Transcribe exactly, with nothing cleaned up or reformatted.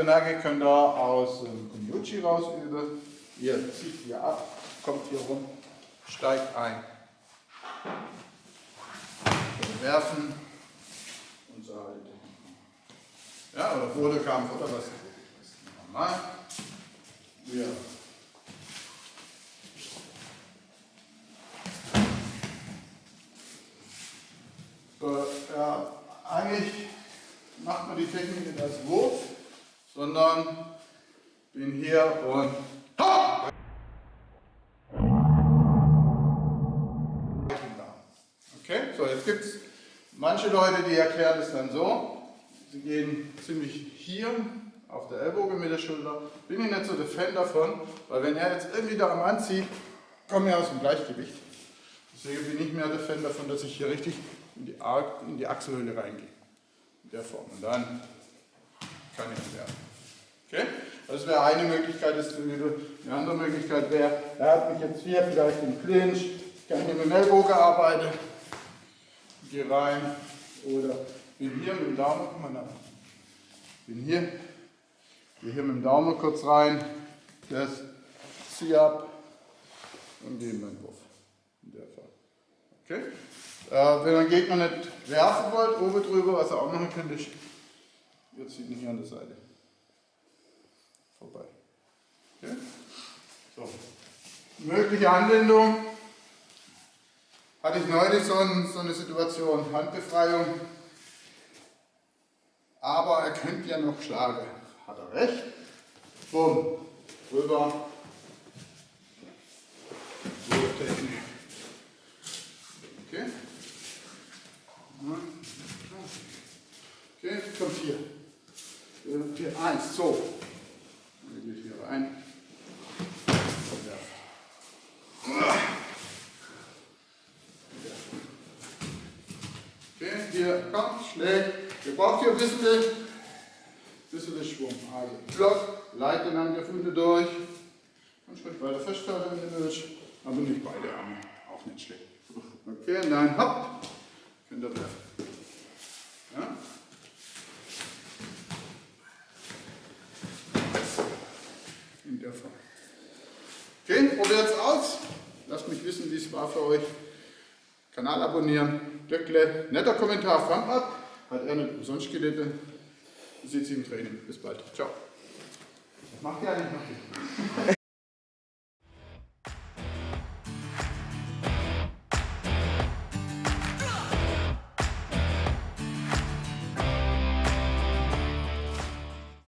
Nage könnt ihr aus dem Kunjuchi raus üben. Ihr zieht hier ab, kommt hier rum, steigt ein. Werfen und so halt. Ja, oder Bodenkampf oder was. Normal. Wir so, ja, eigentlich macht man die Technik nicht als Wurf, sondern bin hier und ha! Okay, so jetzt gibt es manche Leute, die erklären es dann so, sie gehen ziemlich hier auf der Ellbogen mit der Schulter. Bin ich nicht so der Fan davon, weil wenn er jetzt irgendwie da am anzieht, kommen wir aus dem Gleichgewicht. Deswegen bin ich mehr der Fan davon, dass ich hier richtig in die, in die Achselhöhle reingehe. In der Form. Und dann kann ich ihn werfen. Okay? Das wäre eine Möglichkeit, das zu üben. Die andere Möglichkeit wäre, er hat mich jetzt hier vielleicht im Clinch, ich kann hier mit dem Ellbogen arbeiten. Gehe rein oder bin hier mit dem Daumen, guck mal nach. Bin hier, gehe hier mit dem Daumen kurz rein, das ziehe ab und gehe in meinen Wurf. In der Fall. Okay? Äh, wenn ihr den Gegner nicht werfen wollt, oben drüber, was ihr auch machen könnt, ist, ihr zieht ihn hier an der Seite vorbei. Okay? So. Mögliche Anwendung. Hatte ich neulich so, ein, so eine Situation, Handbefreiung, aber er könnte ja noch schlagen. Hat er recht? Bumm, rüber. Wurftechnik. Okay. Okay, kommt hier. Hier, eins, so. Dann gehe ich hier rein. Okay, hier kommt, schlägt. Ihr braucht hier ein bisschen, bisschen Schwung. Also Block, leiten an der Funde durch. Einen Schritt weiter festhalten, wenn ihr willst. Aber nicht beide Arme, auch nicht schlecht. Okay, und dann hopp, könnt ihr werfen. Ja? In der Form. Okay, probiert es aus. Lasst mich wissen, wie es war für euch. Kanal abonnieren, Glöckle, netter Kommentar, Thumb up. Hat er nicht umsonst gelitten. Sieht sie im Training. Bis bald. Ciao. Das macht ja nicht noch.